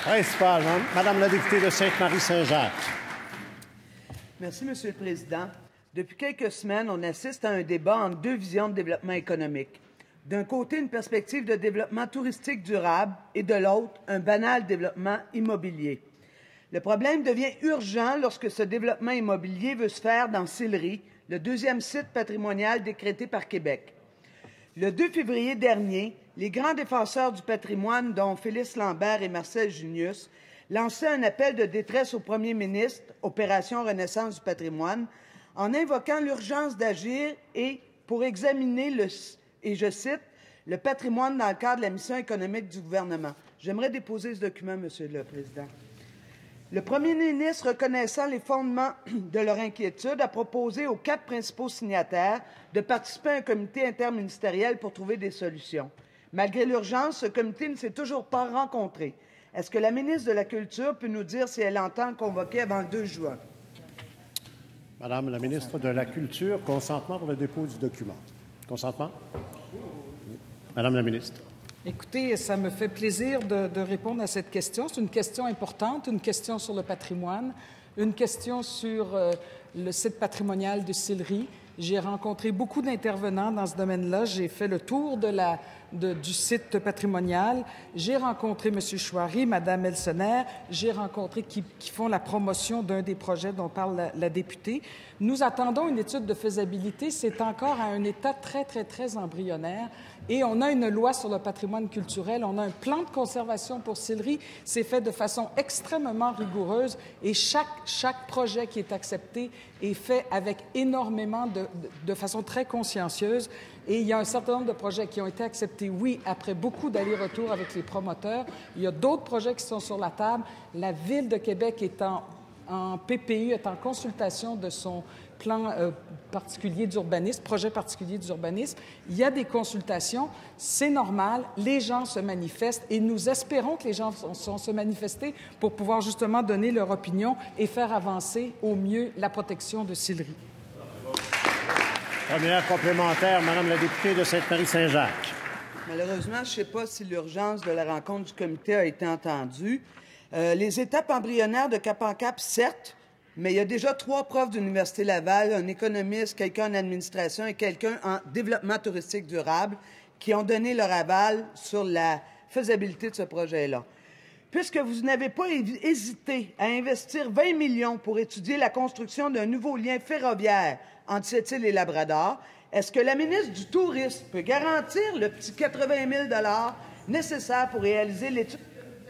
Principal, Madame la députée de Sainte-Marie-Saint-Jacques. Merci, Monsieur le Président. Depuis quelques semaines, on assiste à un débat entre deux visions de développement économique. D'un côté, une perspective de développement touristique durable et de l'autre, un banal développement immobilier. Le problème devient urgent lorsque ce développement immobilier veut se faire dans Sillery, le deuxième site patrimonial décrété par Québec. Le 2 février dernier, les grands défenseurs du patrimoine, dont Félix Lambert et Marcel Junius, lançaient un appel de détresse au premier ministre, Opération Renaissance du patrimoine, en invoquant l'urgence d'agir et pour examiner et je cite, le patrimoine dans le cadre de la mission économique du gouvernement. J'aimerais déposer ce document, Monsieur le Président. Le premier ministre, reconnaissant les fondements de leur inquiétude, a proposé aux 4 principaux signataires de participer à un comité interministériel pour trouver des solutions. Malgré l'urgence, ce comité ne s'est toujours pas rencontré. Est-ce que la ministre de la Culture peut nous dire si elle entend le convoquer avant le 2 juin? Madame la ministre de la Culture, consentement pour le dépôt du document. Consentement? Madame la ministre. Écoutez, ça me fait plaisir de répondre à cette question. C'est une question importante, une question sur le patrimoine, une question sur le site patrimonial de Sillery. J'ai rencontré beaucoup d'intervenants dans ce domaine-là. J'ai fait le tour du site patrimonial. J'ai rencontré M. Chouari, Mme Elsener. J'ai rencontré qui font la promotion d'un des projets dont parle la députée. Nous attendons une étude de faisabilité. C'est encore à un état très, très, très embryonnaire. Et on a une loi sur le patrimoine culturel. On a un plan de conservation pour Sillery. C'est fait de façon extrêmement rigoureuse. Et chaque projet qui est accepté est fait avec énormément de façon très consciencieuse. Et il y a un certain nombre de projets qui ont été acceptés, oui, après beaucoup d'allers-retours avec les promoteurs. Il y a d'autres projets qui sont sur la table. La Ville de Québec est en PPU, est en consultation de son plan particulier d'urbanisme, projet particulier d'urbanisme. Il y a des consultations, c'est normal, les gens se manifestent et nous espérons que les gens vont se manifester pour pouvoir justement donner leur opinion et faire avancer au mieux la protection de Sillery. Première complémentaire, Madame la députée de Sainte-Marie-Saint-Jacques. Malheureusement, je ne sais pas si l'urgence de la rencontre du comité a été entendue. Les étapes embryonnaires de Cap en Cap, certes, mais il y a déjà 3 profs de l'Université Laval, un économiste, quelqu'un en administration et quelqu'un en développement touristique durable qui ont donné leur aval sur la faisabilité de ce projet-là. Puisque vous n'avez pas hésité à investir 20 millions pour étudier la construction d'un nouveau lien ferroviaire entre Sept-Îles et Labrador, est-ce que la ministre du Tourisme peut garantir le petit 80 000 $ nécessaire pour réaliser l'étude?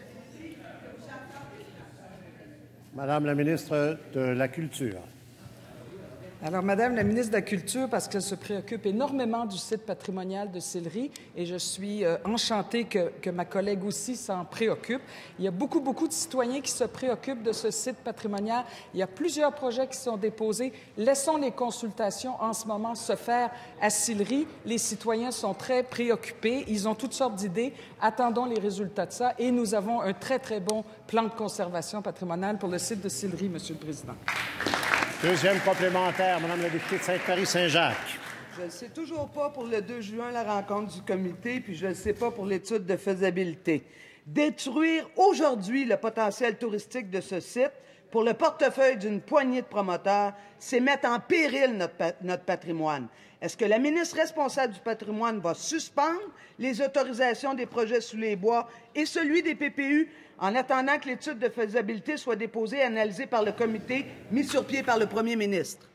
Madame la ministre de la Culture. Alors, Madame la ministre de la Culture, parce qu'elle se préoccupe énormément du site patrimonial de Sillery, et je suis enchantée que ma collègue aussi s'en préoccupe. Il y a beaucoup de citoyens qui se préoccupent de ce site patrimonial. Il y a plusieurs projets qui sont déposés. Laissons les consultations en ce moment se faire à Sillery. Les citoyens sont très préoccupés. Ils ont toutes sortes d'idées. Attendons les résultats de ça. Et nous avons un très, très bon plan de conservation patrimoniale pour le site de Sillery, Monsieur le Président. Deuxième complémentaire, Madame la députée de Sainte-Marie-Saint-Jacques. Je ne sais toujours pas pour le 2 juin la rencontre du comité, puis je ne sais pas pour l'étude de faisabilité. Détruire aujourd'hui le potentiel touristique de ce site pour le portefeuille d'une poignée de promoteurs, c'est mettre en péril notre patrimoine. Est-ce que la ministre responsable du patrimoine va suspendre les autorisations des projets sous les bois et celui des PPU en attendant que l'étude de faisabilité soit déposée et analysée par le comité mis sur pied par le premier ministre?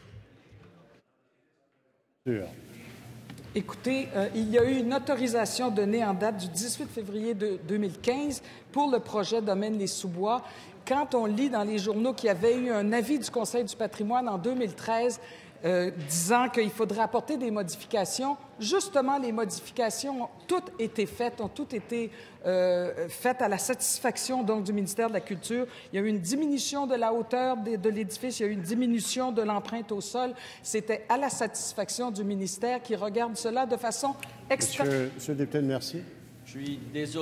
Écoutez, il y a eu une autorisation donnée en date du 18 février 2015 pour le projet Domaine les Sous-Bois. Quand on lit dans les journaux qu'il y avait eu un avis du Conseil du patrimoine en 2013 disant qu'il faudrait apporter des modifications. Justement, les modifications ont toutes été faites, faites à la satisfaction donc, du ministère de la Culture. Il y a eu une diminution de la hauteur de l'édifice, il y a eu une diminution de l'empreinte au sol. C'était à la satisfaction du ministère qui regarde cela de façon Monsieur le député de Mercier. Je suis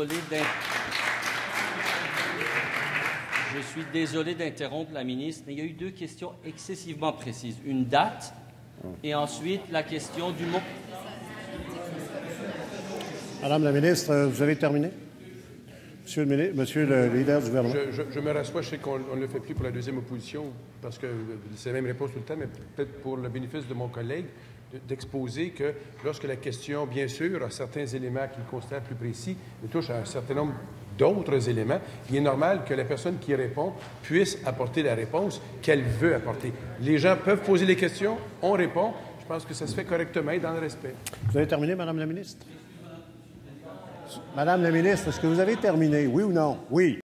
désolé d'interrompre la ministre, mais il y a eu 2 questions excessivement précises. Une date et ensuite la question du mot. Madame la ministre, vous avez terminé? Monsieur le leader du gouvernement. Je me rassois, je sais qu'on ne le fait plus pour la deuxième opposition, parce que c'est la même réponse tout le temps, mais peut-être pour le bénéfice de mon collègue, d'exposer que lorsque la question, bien sûr, a certains éléments qu'il considère plus précis, mais touche à un certain nombre d'autres éléments, il est normal que la personne qui répond puisse apporter la réponse qu'elle veut apporter. Les gens peuvent poser les questions, on répond. Je pense que ça se fait correctement et dans le respect. Vous avez terminé, Madame la ministre? Madame la ministre, est-ce que vous avez terminé? Oui ou non? Oui.